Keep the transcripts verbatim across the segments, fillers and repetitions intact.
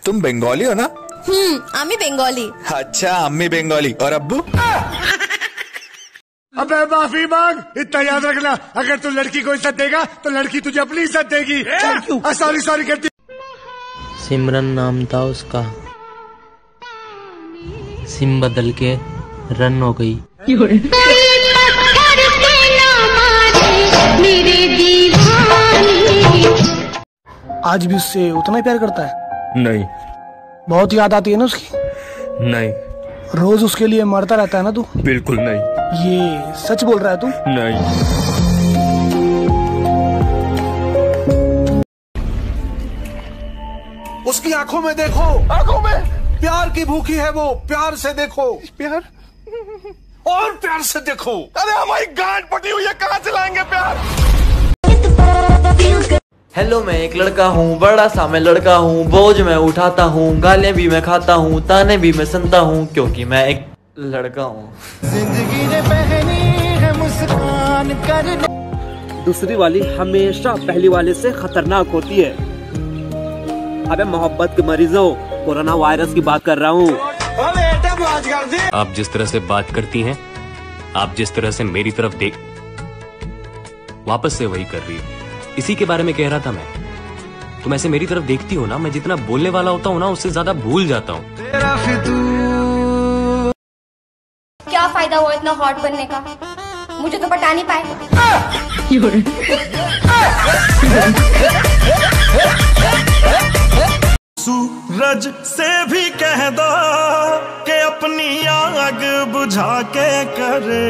तुम बंगाली हो ना? हम्म, आमी बंगाली। अच्छा, अम्मी बंगाली और अब्बू? अबे माफी मांग, इतना याद रखना, अगर तू लड़की को इज्जत देगा तो लड़की तुझे अपनी इज्जत देगी। सॉरी सॉरी करती। सिमरन नाम था उसका, सिम बदल के रन हो गई। आज भी उससे उतना ही प्यार करता है? नहीं। बहुत याद आती है ना उसकी? नहीं। रोज उसके लिए मरता रहता है ना तू? बिल्कुल नहीं। ये सच बोल रहा है तू? नहीं। उसकी आंखों में देखो, आंखों में प्यार की भूखी है वो, प्यार से देखो। प्यार और प्यार से देखो। अरे हमारी गांठ पटी हुई है, कहाँ चलाएंगे प्यार। हेलो, मैं एक लड़का हूँ, बड़ा सा मैं लड़का हूँ, बोझ मैं उठाता हूँ, गालियाँ भी मैं खाता हूँ, ताने भी मैं सुनता हूँ, क्योंकि मैं एक लड़का हूँ। जिंदगी ने पहनी है मुस्कान कर। दूसरी वाली हमेशा पहली वाले से खतरनाक होती है। अबे मोहब्बत के मरीजों, कोरोना वायरस की बात कर रहा हूँ। आप जिस तरह से बात करती हैं, आप जिस तरह से मेरी तरफ देख, वापस से वही कर रही है। इसी के बारे में कह रहा था मैं। तुम ऐसे मेरी तरफ देखती हो ना, मैं जितना बोलने वाला होता हूँ ना, उससे ज्यादा भूल जाता हूँ। क्या फायदा हुआ इतना हॉट बनने का? मुझे तो पटा नहीं पाए। सूरज से भी कह दो कि अपनी आग बुझा के करे,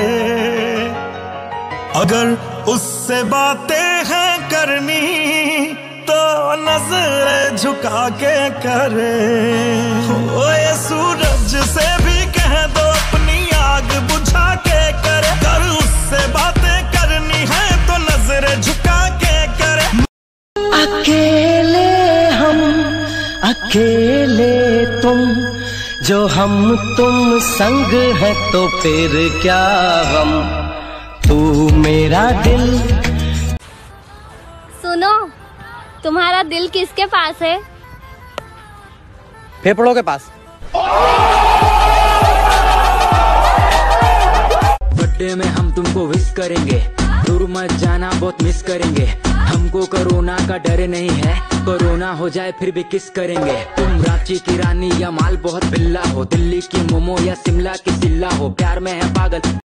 अगर उससे बातें हैं करनी तो नजर झुका के करे। ओए सूरज से भी कह दो अपनी आग बुझा के करे, अगर उससे बातें करनी है तो नजर झुका के करे। अकेले हम, अकेले तुम, जो हम तुम संग है तो फिर क्या गम, तू मेरा दिल। सुनो, तुम्हारा दिल किसके पास है? फेफड़ों के पास। बर्थडे में हम तुमको विश करेंगे, दूर मत जाना बहुत मिस करेंगे, हमको कोरोना का डर नहीं है, कोरोना हो जाए फिर भी किस करेंगे। तुम रांची की रानी या माल बहुत बिल्ला हो, दिल्ली की मोमो या शिमला की सिल्ला हो, प्यार में है पागल।